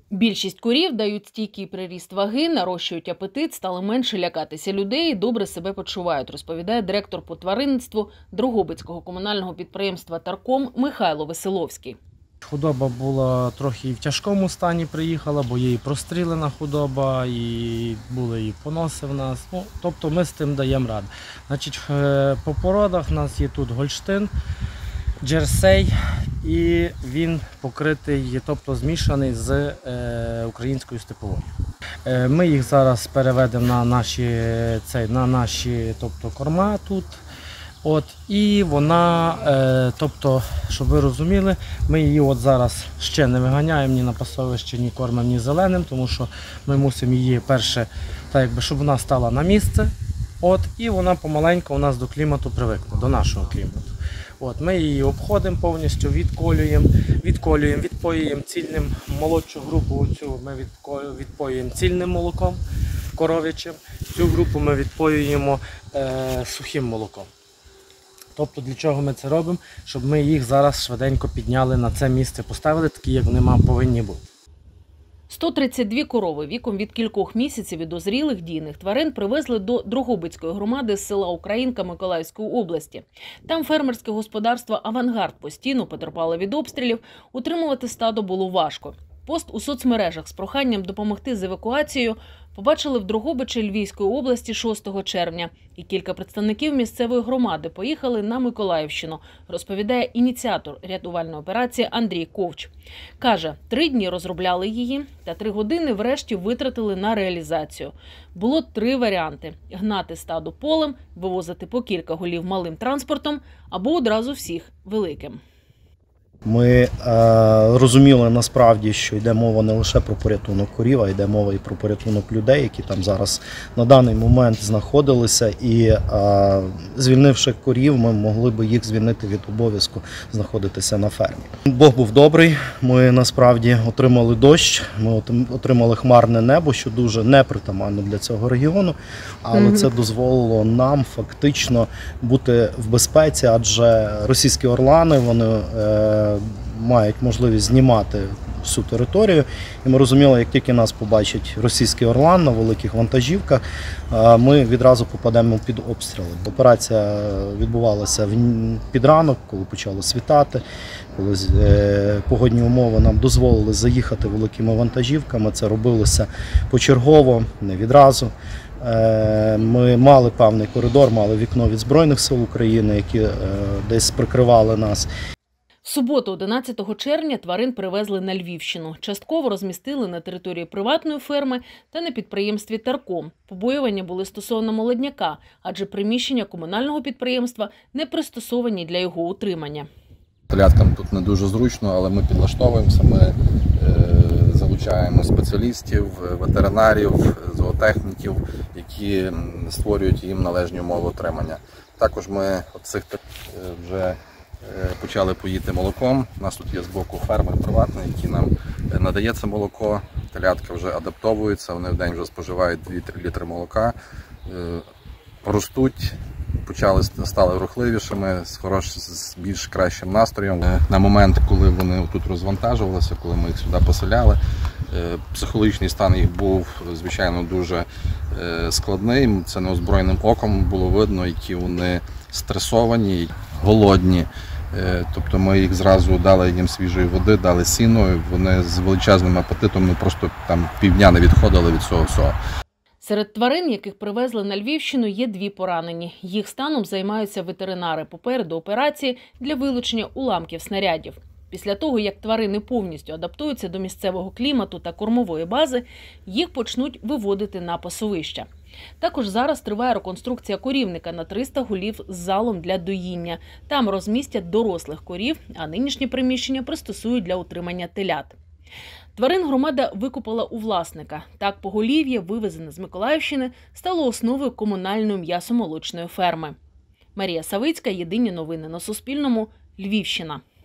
Більшість курів дають стійкий приріст ваги, нарощують апетит, стали менше лякатися людей і добре себе почувають, розповідає директор по тваринництву Дрогобицького комунального підприємства «Тарком» Михайло Веселовський. Худоба була трохи в тяжкому стані, приїхала, бо є і прострілена худоба, і були і поноси в нас. Тобто ми з тим даємо раду. Значить, по породах у нас є тут Гольштин, Джерсей, і він покритий, тобто змішаний з українською степовою. Ми їх зараз переведемо на наші тобто, корма тут. І вона, тобто, щоб ви розуміли, ми її зараз ще не виганяємо ні на пасовище, ні кормимо, ні зеленим, тому що ми мусимо її перше, щоб вона стала на місце, і вона помаленьку у нас до клімату привикне, до нашого клімату. Ми її обходимо повністю, відпоюємо цільним, молодшу групу цю ми відпоюємо цільним молоком коров'ячим, цю групу ми відпоюємо сухим молоком. Тобто для чого ми це робимо? Щоб ми їх зараз швиденько підняли на це місце, поставили такі, як вони повинні бути. 132 корови віком від кількох місяців і дозрілих дійних тварин привезли до Дрогобицької громади з села Українка Миколаївської області. Там фермерське господарство «Авангард» постійно потерпало від обстрілів, утримувати стадо було важко. Пост у соцмережах з проханням допомогти з евакуацією побачили в Дрогобичі Львівської області 6 червня. І кілька представників місцевої громади поїхали на Миколаївщину, розповідає ініціатор рятувальної операції Андрій Ковч. Каже, 3 дні розробляли її та 3 години врешті витратили на реалізацію. Було 3 варіанти – гнати стадо полем, вивозити по кілька голів малим транспортом або одразу всіх великим. Ми розуміли насправді, що йде мова не лише про порятунок корів, а йде мова і про порятунок людей, які там зараз на даний момент знаходилися. І звільнивши корів, ми могли б їх звільнити від обов'язку знаходитися на фермі. Бог був добрий, ми насправді отримали дощ, ми отримали хмарне небо, що дуже непритаманно для цього регіону, але це дозволило нам фактично бути в безпеці, адже російські орлани, вони мають можливість знімати всю територію. І ми розуміли, як тільки нас побачить російський орлан на великих вантажівках, ми відразу попадемо під обстріли. Операція відбувалася під ранок, коли почало світати, коли погодні умови нам дозволили заїхати великими вантажівками. Це робилося почергово, не відразу. Ми мали певний коридор, мали вікно від Збройних сил України, які десь прикривали нас. В суботу, 11 червня, тварин привезли на Львівщину. Частково розмістили на території приватної ферми та на підприємстві «Тарком». Побоювання були стосовно молодняка, адже приміщення комунального підприємства не пристосовані для його утримання. Теляткам тут не дуже зручно, але ми підлаштовуємося, ми залучаємо спеціалістів, ветеринарів, зоотехніків, які створюють їм належні умови утримання. Також ми цих вже почали поїти молоком. У нас тут є збоку фермер приватний, який нам надає це молоко. Телятка вже адаптовуються, вони в день вже споживають 2-3 літри молока, ростуть, стали рухливішими, з більш кращим настроєм. На момент, коли вони тут розвантажувалися, коли ми їх сюди поселяли, психологічний стан їх був, звичайно, дуже складний. Це неозброєним оком було видно, які вони стресовані, голодні. Тобто ми їх зразу дали їм свіжої води, дали сіно, вони з величезним апетитом, ми просто там півдня не відходили від цього всього. Серед тварин, яких привезли на Львівщину, є 2 поранені. Їх станом займаються ветеринари. Попереду операції для вилучення уламків снарядів. Після того, як тварини повністю адаптуються до місцевого клімату та кормової бази, їх почнуть виводити на пасовища. Також зараз триває реконструкція корівника на 300 голів з залом для доїння. Там розмістять дорослих корів, а нинішні приміщення пристосують для утримання телят. Тварин громада викупила у власника. Так поголів'я, вивезене з Миколаївщини, стало основою комунальної м'ясомолочної ферми. Марія Савицька, Єдині новини на Суспільному, Львівщина.